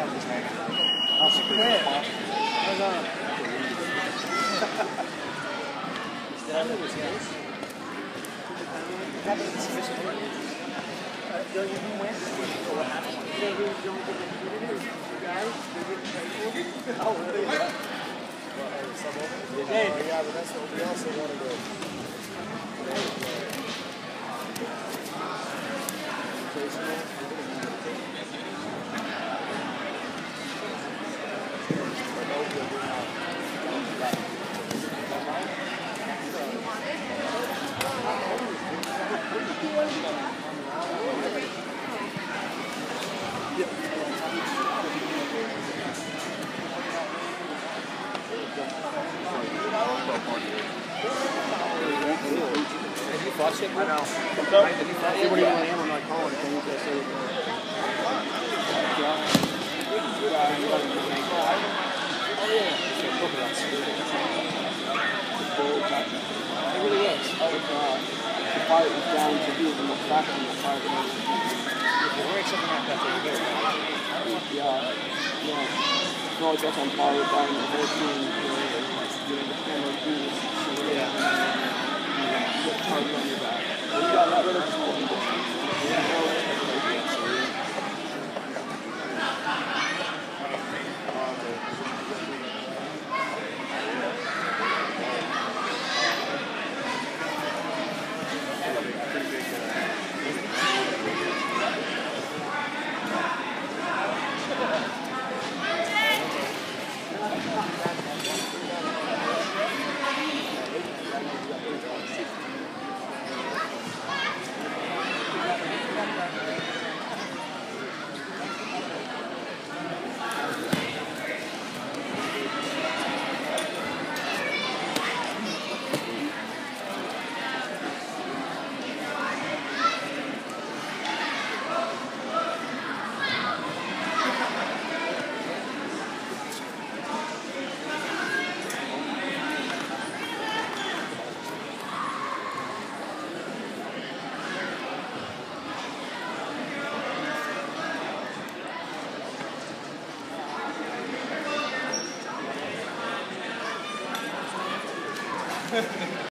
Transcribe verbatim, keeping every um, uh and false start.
Yeah, but that's what we also want to do. Watch it. I know. So, what do you want to am? I'm not calling it. Things I say. It really is. The fight was down to do the most back in the fight. If you're wearing something like that, then you're good. Yeah. Yeah. No, I guess I'm probably down the whole team. You know, the camera do this. Yeah. Target on your back. You got that little